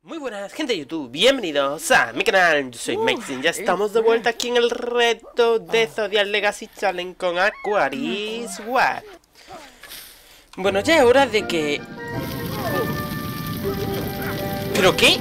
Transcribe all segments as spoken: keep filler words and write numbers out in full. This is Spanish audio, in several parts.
Muy buenas gente de YouTube, bienvenidos a mi canal, yo soy Maxin, ya estamos de vuelta aquí en el reto de Zodiac Legacy Challenge con Aquaris What. Bueno, ya es hora de que... ¿Pero qué?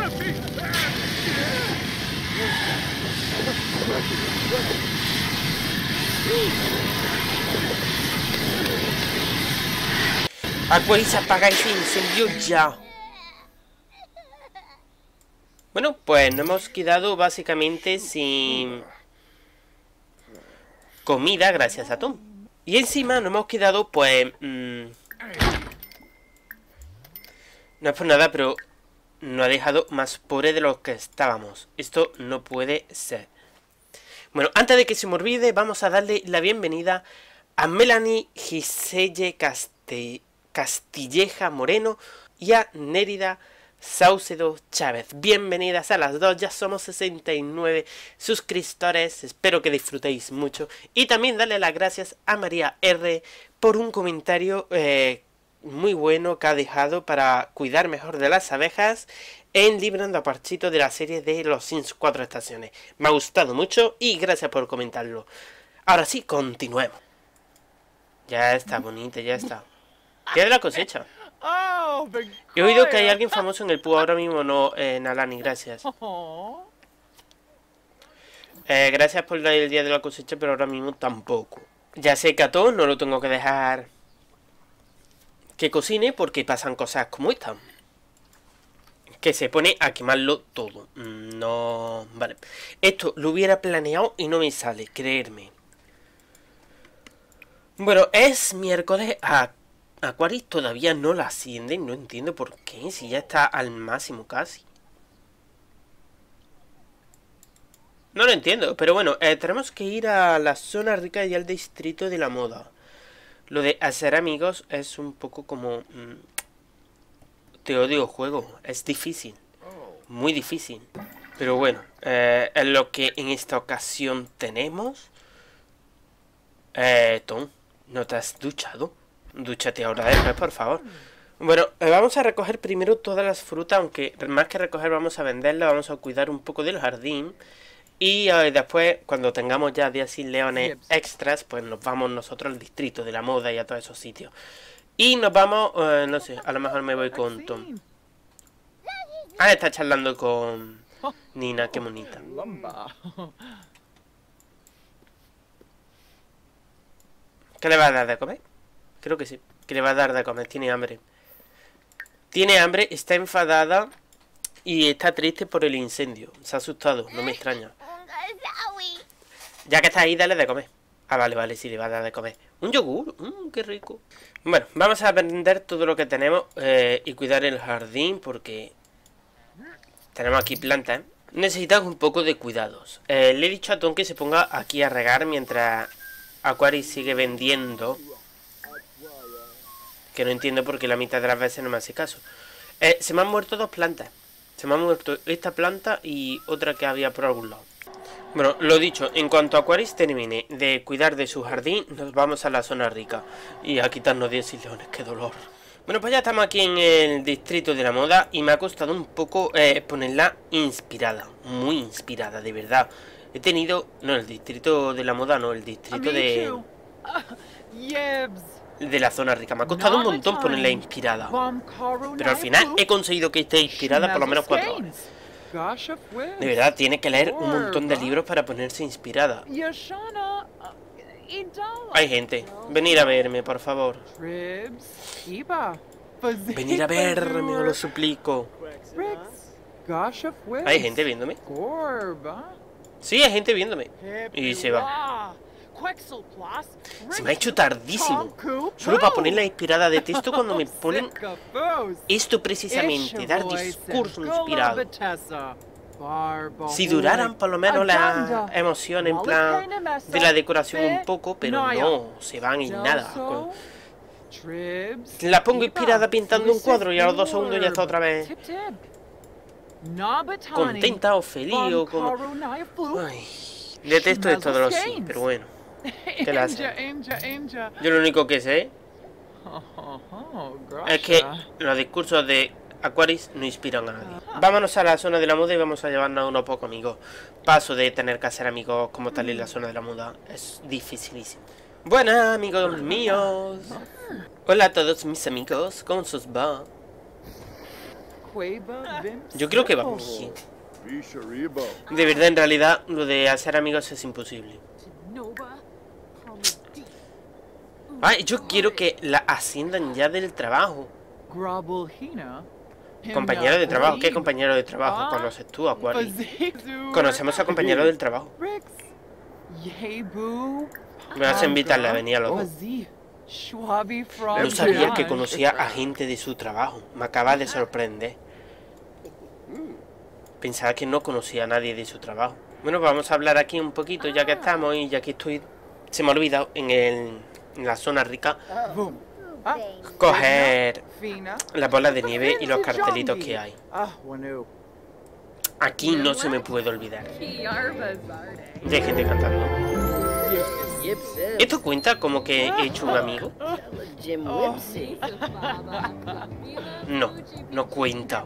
Aquaris, apaga ese incendio ya. Bueno, pues nos hemos quedado básicamente sin comida gracias a Tom. Y encima nos hemos quedado pues... Mmm, no es por nada, pero nos ha dejado más pobre de lo que estábamos. Esto no puede ser. Bueno, antes de que se me olvide, vamos a darle la bienvenida a Melanie Giselle Casti Castilleja Moreno y a Nérida Saucedo Chávez. Bienvenidas a las dos, ya somos sesenta y nueve suscriptores, espero que disfrutéis mucho. Y también darle las gracias a María R por un comentario eh, muy bueno que ha dejado para cuidar mejor de las abejas en Librando a Parchito de la serie de Los Sims cuatro estaciones. Me ha gustado mucho y gracias por comentarlo. Ahora sí, continuemos. Ya está bonito, ya está. ¿Qué de la cosecha? He oído que hay alguien famoso en el pub ahora mismo, no, eh, Nalani, gracias. Eh, gracias por el día de la cosecha, pero ahora mismo tampoco. Ya sé que a todos no lo tengo que dejar que cocine porque pasan cosas como esta. Que se pone a quemarlo todo. No, vale. Esto lo hubiera planeado y no me sale, creerme. Bueno, es miércoles a... Aquaris todavía no la asciende, no entiendo por qué, si ya está al máximo casi. No lo entiendo, pero bueno, eh, tenemos que ir a la zona rica y al distrito de la moda. Lo de hacer amigos es un poco como... Mmm, te odio juego, es difícil, muy difícil. Pero bueno, eh, es lo que en esta ocasión tenemos. Eh, Tom, ¿no te has duchado? Dúchate ahora después, por favor. Bueno, eh, vamos a recoger primero todas las frutas, aunque más que recoger vamos a venderlas, vamos a cuidar un poco del jardín. Y eh, después, cuando tengamos ya diez sin leones extras, pues nos vamos nosotros al distrito de la moda y a todos esos sitios. Y nos vamos, eh, no sé, a lo mejor me voy con Tom. Ah, está charlando con Nina, qué bonita. ¿Qué le va a dar de comer? Creo que sí, que le va a dar de comer, tiene hambre. Tiene hambre, está enfadada y está triste por el incendio. Se ha asustado, no me extraña. Ya que está ahí, dale de comer. Ah, vale, vale, sí, le va a dar de comer. Un yogur, mmm, qué rico. Bueno, vamos a vender todo lo que tenemos eh, y cuidar el jardín porque tenemos aquí plantas, ¿eh? Necesitamos un poco de cuidados. Eh, le he dicho a Tom que se ponga aquí a regar mientras Aquaris sigue vendiendo. Que no entiendo por qué la mitad de las veces no me hace caso. Eh, se me han muerto dos plantas. Se me han muerto esta planta y otra que había por algún lado. Bueno, lo dicho, en cuanto Aquaris termine de cuidar de su jardín, nos vamos a la zona rica. Y a quitarnos diez leones, qué dolor. Bueno, pues ya estamos aquí en el distrito de la moda y me ha costado un poco eh, ponerla inspirada. Muy inspirada, de verdad. He tenido... No, el distrito de la moda, no, el distrito de... de la zona rica. Me ha costado un montón ponerla inspirada. Pero al final he conseguido que esté inspirada por lo menos cuatro horas. De verdad, tiene que leer un montón de libros para ponerse inspirada. Hay gente. Venir a verme, por favor. Venir a verme, os lo suplico. ¿Hay gente viéndome? Sí, hay gente viéndome. Y se va. Se me ha hecho tardísimo. Solo para poner la inspirada de texto cuando me ponen esto precisamente, dar discurso inspirado. Si duraran por lo menos la emoción en plan de la decoración un poco, pero no, se van y nada. La pongo inspirada pintando un cuadro y a los dos segundos ya está otra vez contenta o feliz o como... Ay, detesto esto de los sí, pero bueno. ¿Qué le hace? Yo lo único que sé es que los discursos de Aquaris no inspiran a nadie. Vámonos a la zona de la moda y vamos a llevarnos a unos pocos amigos. Paso de tener que hacer amigos como tal en la zona de la moda. Es dificilísimo. Buenas, amigos míos. Hola a todos mis amigos. ¿Cómo sos va? Yo creo que vamos bien. De verdad, en realidad, lo de hacer amigos es imposible. Ay, yo quiero que la asciendan ya del trabajo. Compañero de trabajo, ¿qué compañero de trabajo conoces tú, Aquaris? Conocemos a compañero del trabajo. Me vas a invitarle a venir a los dos. No sabía que conocía a gente de su trabajo. Me acaba de sorprender. Pensaba que no conocía a nadie de su trabajo. Bueno, vamos a hablar aquí un poquito ya que estamos y ya que estoy... Se me ha olvidado en, el, en la zona rica coger las bolas de nieve y los cartelitos que hay. Aquí no se me puede olvidar. Ya hay gente cantando. ¿Esto cuenta como que he hecho un amigo? No, no cuenta.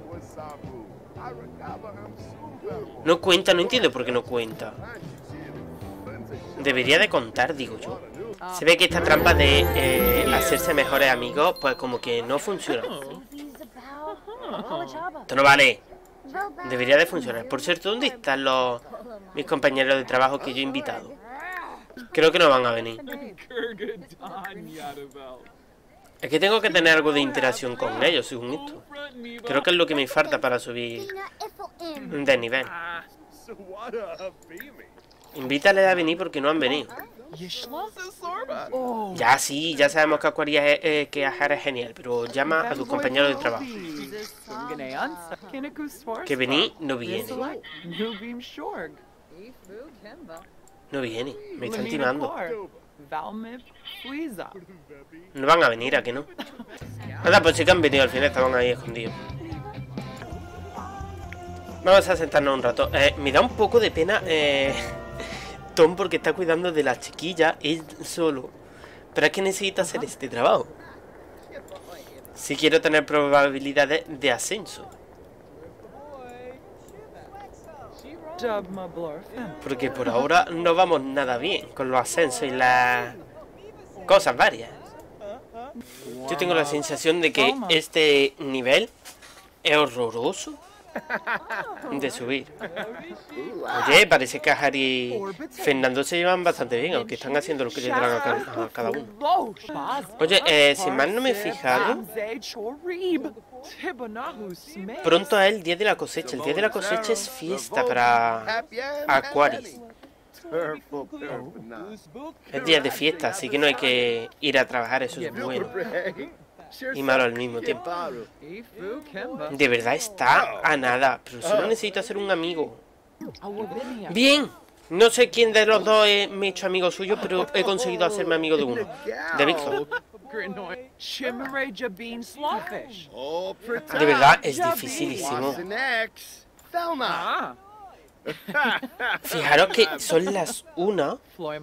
No cuenta, no entiendo por qué no cuenta. Debería de contar, digo yo. Se ve que esta trampa de eh, hacerse mejores amigos, pues como que no funciona. Esto no vale. Debería de funcionar. Por cierto, ¿dónde están los mis compañeros de trabajo que yo he invitado? Creo que no van a venir. Es que tengo que tener algo de interacción con ellos, según esto. Creo que es lo que me falta para subir de nivel. Invítale a venir porque no han venido. Ya sí, ya sabemos que Aquaris es, eh, que Ajara es genial, pero llama a tus compañeros de trabajo. Que venir no viene. No viene, me están timando. No van a venir, ¿a que no? Nada, pues sí que han venido al final, estaban ahí escondidos. Vamos a sentarnos un rato. Eh, me da un poco de pena eh, Tom porque está cuidando de la chiquilla él solo. Pero es que necesita hacer este trabajo si quiero tener probabilidades de ascenso. Porque por ahora no vamos nada bien con los ascensos y las cosas varias. Yo tengo la sensación de que este nivel es horroroso de subir. Oye, parece que Ajari y Fernando se llevan bastante bien, aunque están haciendo lo que le dan a, a cada uno. Oye, eh, si mal no me he fijado, pronto es el día de la cosecha. El día de la cosecha es fiesta para Aquaris. Es día de fiesta, así que no hay que ir a trabajar, eso es bueno. Y malo al mismo tiempo. De verdad está a nada, pero solo necesito hacer un amigo. Bien, no sé quién de los dos he, me he hecho amigo suyo, pero he conseguido hacerme amigo de uno. De Víctor. De verdad es dificilísimo. Fijaros que son las una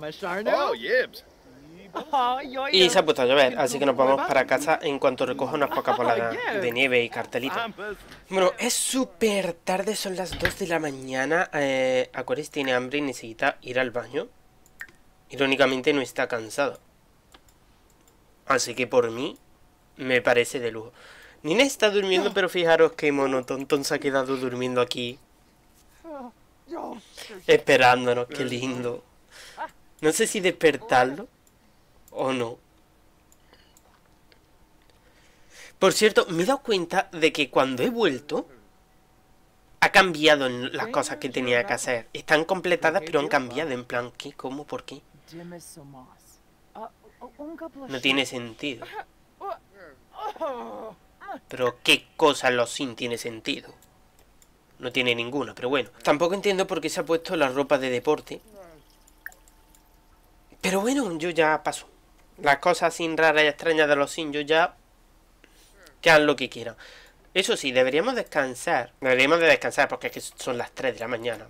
y se ha puesto a llover, así que nos vamos para casa en cuanto recoja unas pocas bolas de nieve y cartelitos. Bueno, es súper tarde, son las dos de la mañana. eh, Aquaris tiene hambre y necesita ir al baño. Irónicamente no está cansado, así que por mí me parece de lujo. Nina está durmiendo, pero fijaros que monotonton se ha quedado durmiendo aquí esperándonos, qué lindo. No sé si despertarlo o no. Por cierto, me he dado cuenta de que cuando he vuelto ha cambiado en las cosas que tenía que hacer. Están completadas, pero han cambiado. En plan, ¿qué? ¿Cómo? ¿Por qué? No tiene sentido. Pero ¿qué cosa en los Sims tiene sentido? No tiene ninguna, pero bueno. Tampoco entiendo por qué se ha puesto la ropa de deporte. Pero bueno, yo ya paso. Las cosas sin raras y extrañas de los Sims, yo ya... Que hagan lo que quieran. Eso sí, deberíamos descansar. Deberíamos de descansar porque es que son las tres de la mañana.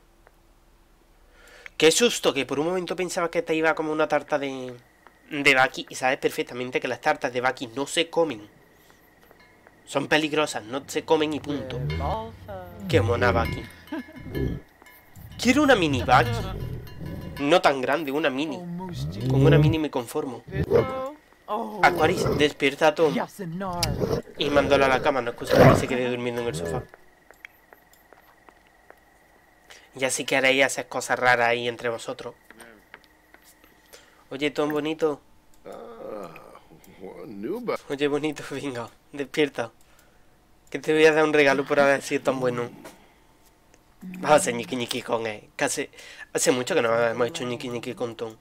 Qué susto, que por un momento pensaba que te iba como una tarta de... De Baki. Y sabes perfectamente que las tartas de Baki no se comen. Son peligrosas, no se comen y punto. Qué mona Baki. Quiero una mini Baki. No tan grande, una mini. Con una mini me conformo. Aquaris, despierta a Tom. Y mandóla a la cama, no excusa que se quede durmiendo en el sofá. Ya si queréis hacer cosas raras ahí entre vosotros. Oye, Tom bonito. Oye, bonito, venga, despierta. Que te voy a dar un regalo por haber sido tan bueno. Vamos a hacer ñiqui ñiqui con él. Casi, hace mucho que no hemos hecho ñiqui ñiqui con Tom.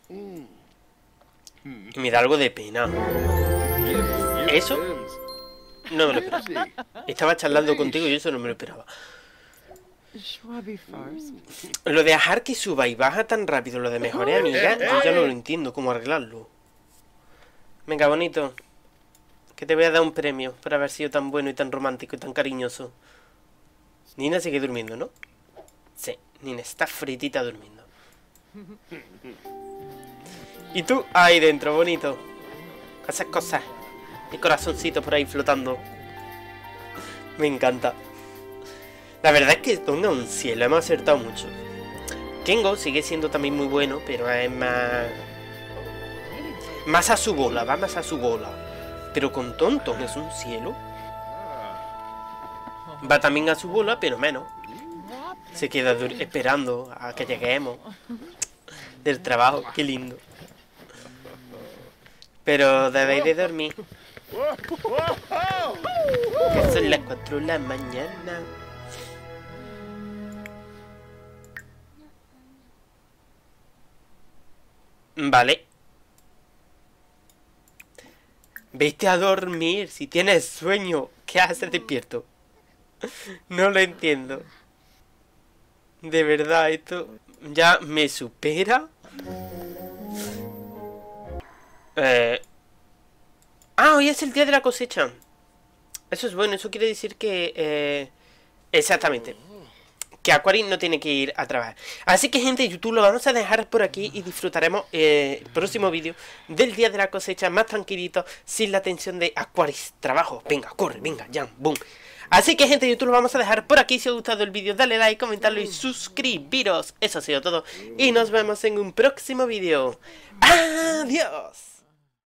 Y me da algo de pena. ¿Eso? No me lo esperaba. Estaba charlando contigo y eso no me lo esperaba. Lo de dejar que suba y baja tan rápido, lo de mejores amigas, yo ya no lo entiendo cómo arreglarlo. Venga, bonito. Que te voy a dar un premio por haber sido tan bueno y tan romántico y tan cariñoso. Nina sigue durmiendo, ¿no? Sí, Nina está fritita durmiendo. Y tú ahí dentro, bonito. Esas cosas. Mi corazoncito por ahí flotando. Me encanta. La verdad es que Tonga es un cielo, hemos acertado mucho. Kengo sigue siendo también muy bueno, pero es más... Más a su bola, va más a su bola. Pero con Tonton es un cielo. Va también a su bola, pero menos. Se queda esperando a que lleguemos del trabajo, qué lindo. Pero debéis de dormir. Que son las cuatro de la mañana. Vale. Vete a dormir. Si tienes sueño, ¿qué haces despierto? No lo entiendo. De verdad, esto ya me supera. Eh... Ah, hoy es el día de la cosecha. Eso es bueno, eso quiere decir que... Eh... Exactamente. Que Aquaris no tiene que ir a trabajar. Así que, gente de YouTube, lo vamos a dejar por aquí y disfrutaremos eh, el próximo vídeo del día de la cosecha más tranquilito, sin la tensión de Aquaris. Trabajo, venga, corre, venga, jam, boom. Así que, gente de YouTube, lo vamos a dejar por aquí. Si os ha gustado el vídeo, dale like, comentarlo y suscribiros. Eso ha sido todo. Y nos vemos en un próximo vídeo. ¡Adiós!